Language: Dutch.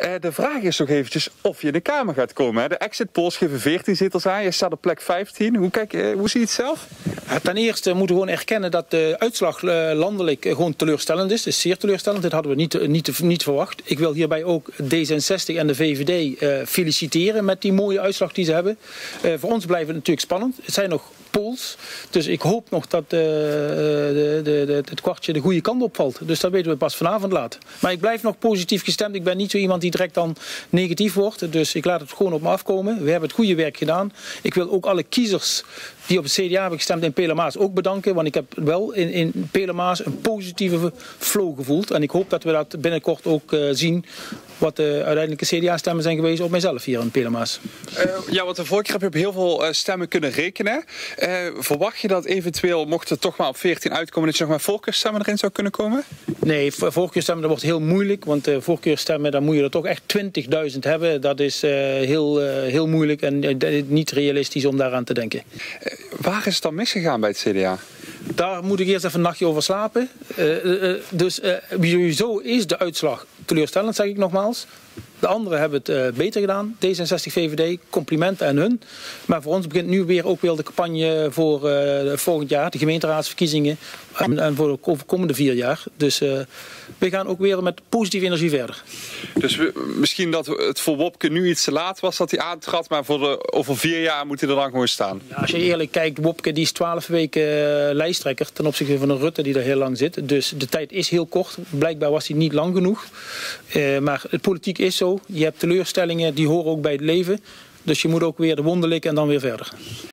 De vraag is nog eventjes of je in de Kamer gaat komen. Hè? De exit polls geven 14 zetels aan. Je staat op plek 15. Hoe zie je het zelf? Ten eerste moeten we gewoon erkennen dat de uitslag landelijk gewoon teleurstellend is. Het is zeer teleurstellend. Dit hadden we niet verwacht. Ik wil hierbij ook D66 en de VVD feliciteren met die mooie uitslag die ze hebben. Voor ons blijft het natuurlijk spannend. Het zijn nog polls. Dus ik hoop nog dat het kwartje de goede kant opvalt. Dus dat weten we pas vanavond laat. Maar ik blijf nog positief gestemd. Ik ben niet zo iemand die direct dan negatief wordt. Dus ik laat het gewoon op me afkomen. We hebben het goede werk gedaan. Ik wil ook alle kiezers die op het CDA hebben gestemd in Pelemaas ook bedanken. Want ik heb wel in Pelemaas een positieve flow gevoeld. En ik hoop dat we dat binnenkort ook zien. Wat de uiteindelijke CDA-stemmen zijn geweest op mijzelf hier in Pelemaas. Ja, want de vorige keer heb je op heel veel stemmen kunnen rekenen. Verwacht je dat eventueel, mocht het toch maar op 14 uitkomen, dat je nog maar voorkeurstemmen erin zou kunnen komen? Nee, voorkeurstemmen dat wordt heel moeilijk. Want voorkeurstemmen, dan moet je er toch echt 20.000 hebben. Dat is heel moeilijk en niet realistisch om daaraan te denken. Waar is het dan misgegaan bij het CDA? Daar moet ik eerst even een nachtje over slapen. Dus sowieso is de uitslag teleurstellend, zeg ik nogmaals. De anderen hebben het beter gedaan. D66, VVD, complimenten aan hun. Maar voor ons begint nu ook weer de campagne voor volgend jaar. De gemeenteraadsverkiezingen. En voor de komende 4 jaar. Dus we gaan ook weer met positieve energie verder. Dus misschien dat het voor Wopke nu iets te laat was dat hij aantrad. Maar over 4 jaar moet hij er dan gewoon staan. Ja, als je eerlijk kijkt, Wopke die is 12 weken lijsttrekker. Ten opzichte van een Rutte die er heel lang zit. Dus de tijd is heel kort. Blijkbaar was hij niet lang genoeg. Maar het politiek is zo. Je hebt teleurstellingen, die horen ook bij het leven. Dus je moet ook weer de wonden likken en dan weer verder.